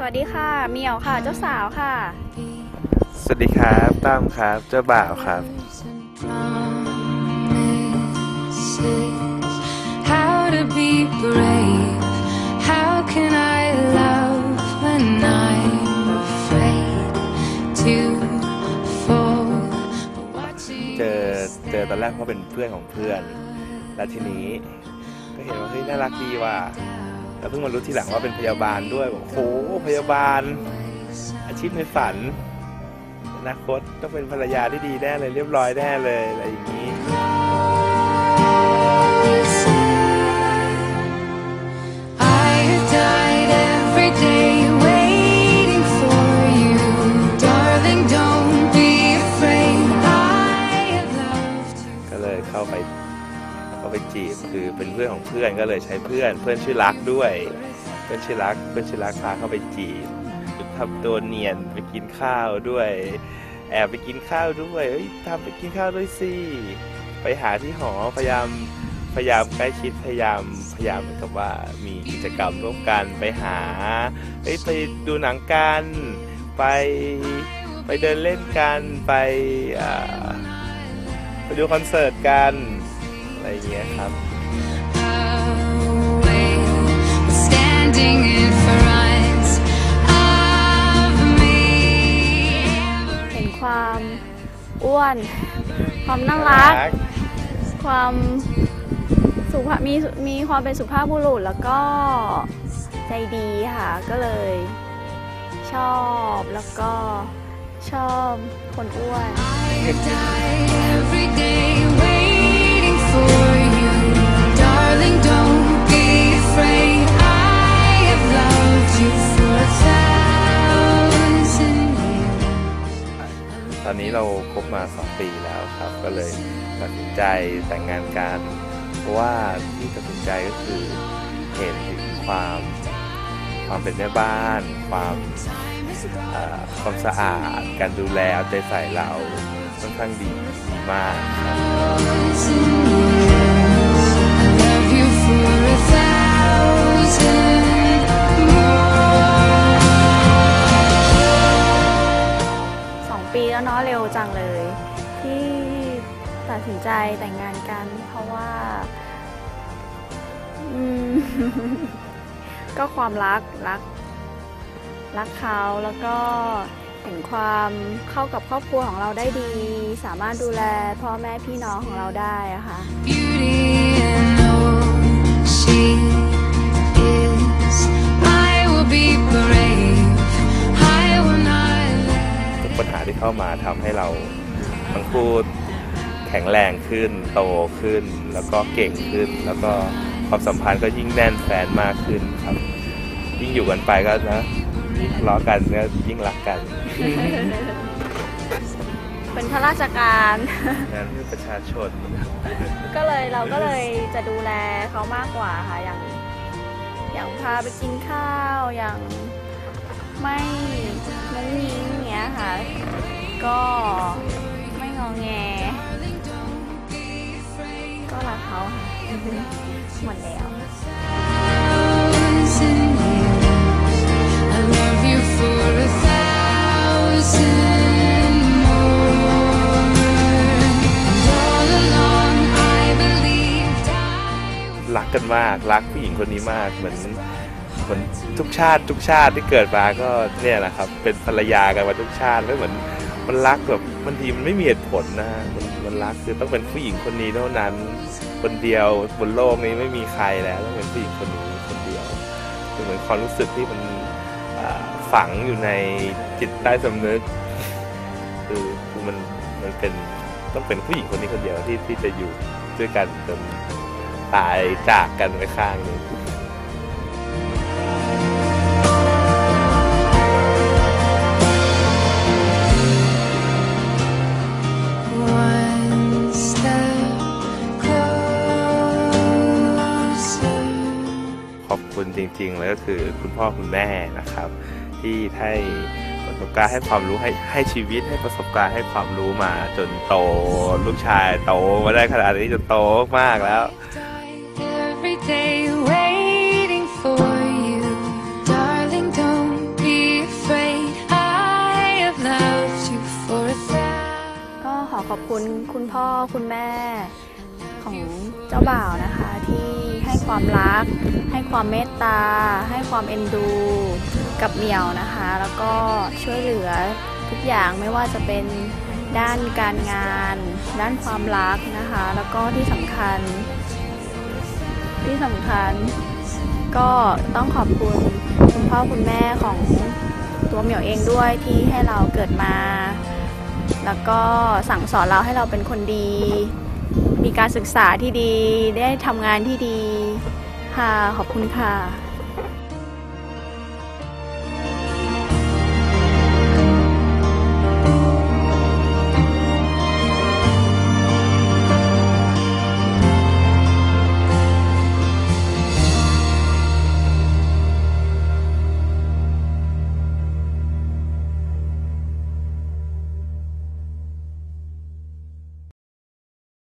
วัสดีค่ะเมียวค่ะเจ้าสาวค่ะสวัสดีครับตั้มครับเจ้าบ่าวครับ How to be brave? How can I love when I'm afraid to fall? เจอตอนแรกเขาเป็นเพื่อนของเพื่อนแล้วทีนี้ก็เห็นว่าเฮ้ยน่ารักดีว่ะแล้วเพิ่งมารู้ทีหลังว่าเป็นพยาบาลด้วยบอกโหพยาบาลอาชีพในฝันอนาคตต้องเป็นภรรยาที่ดีแน่เลยเรียบร้อยแน่เลยอะไรอย่างนี้ก็เลยเข้าไปจีบคือเป็นเพื่อนของเพื่อนก็เลยใช้เพื่อนชื่อรักด้วยเพื่อนชื่อรักพาเข้าไปจีบทำตัวเนียนไปกินข้าวด้วยแอบไปกินข้าวด้วยเฮ้ยทำไปกินข้าวด้วยสิไปหาที่หอพยายามใกล้ชิดพยายามเหมือนกับว่ามีกิจกรรมร่วมกันไปหาไปดูหนังกันไปเดินเล่นกันไปดูคอนเสิร์ตกันอะไรอย่างเงี้ยครับเห็นความอ้วนความน่ารักความสุภาพมีความเป็นสุภาพบุรุษแล้วก็ใจดีค่ะก็เลยชอบแล้วก็ชอบคนอ้วนตอนนี้เราคบมา2 ปีแล้วครับก็เลยตัดสินใจแต่งงานกันเพราะว่าที่ตัดสินใจก็คือเห็นถึงความเป็นแม่บ้านความสะอาดการดูแลเอาใจใส่เราค่อนข้างดีมาก 2 ปีแล้วเนาะเร็วจังเลยที่ตัดสินใจแต่งงานกันเพราะว่าก็ความรักเขาแล้วก็เห็นความเข้ากับครอบครัวของเราได้ดีสามารถดูแลพ่อแม่พี่น้องของเราได้อะค่ะทุกปัญหาที่เข้ามาทำให้เราทั้งคู่แข็งแรงขึ้นโตขึ้นแล้วก็เก่งขึ้นแล้วก็ความสัมพันธ์ก็ยิ่งแน่นแฟนมากขึ้นครับยิ่งอยู่กันไปก็นะยิ่งทะเลาะกันก็ยิ่งรักกันเป็นข้าราชการงานเพื่อประชาชนเราก็เลยจะดูแลเขามากกว่าค่ะอย่างพาไปกินข้าวอย่างไม่งุ้งยิงอย่างเงี้ยค่ะก็ไม่งอแงก็รักเขาหมดแล้วรักกันมากรักผู้หญิงคนนี้มากเหมือนทุกชาติที่เกิดมาก็เนี่ยแหละครับเป็นภรรยากันมาทุกชาติไม่เหมือนมันรักแบบบางทีมันไม่มีเหตุผลนะมันรักคือต้องเป็นผู้หญิงคนนี้เท่านั้นคนเดียวบนโลกนี้ไม่มีใครแล้วต้องเป็นผู้หญิงคนนี้คนเดียวเหมือนความรู้สึกที่มันฝังอยู่ในจิตใต้สำนึกคือมันเป็นต้องเป็นผู้หญิงคนนี้คนเดียวที่จะอยู่ด้วยกันจนตายจากกันไปข้างหนึ่งขอบคุณจริงๆเลยก็คือคุณพ่อคุณแม่นะครับที่ให้ประสบการณ์ให้ความรู้ให้ชีวิตให้ประสบการณ์ให้ความรู้มาจนโตลูกชายโตมาได้ขนาดนี้จนโตมากแล้ว Waiting for you, darling, don't be ขอบคุณคุณพ่อคุณแม่ของเจ้าบ่าวนะคะ ที่ให้ความรัก ให้ความเมตตา ให้ความเอ็นดูกับเหมียวนะคะ แล้วก็ช่วยเหลือทุกอย่างไม่ว่าจะเป็นด้านการงาน ด้านความรักนะคะ แล้วก็ที่สำคัญก็ต้องขอบคุณคุณพ่อคุณแม่ของตัวเหมียวเองด้วยที่ให้เราเกิดมา แล้วก็สั่งสอนเราให้เราเป็นคนดี มีการศึกษาที่ดี ได้ทำงานที่ดีค่ะ ขอบคุณค่ะ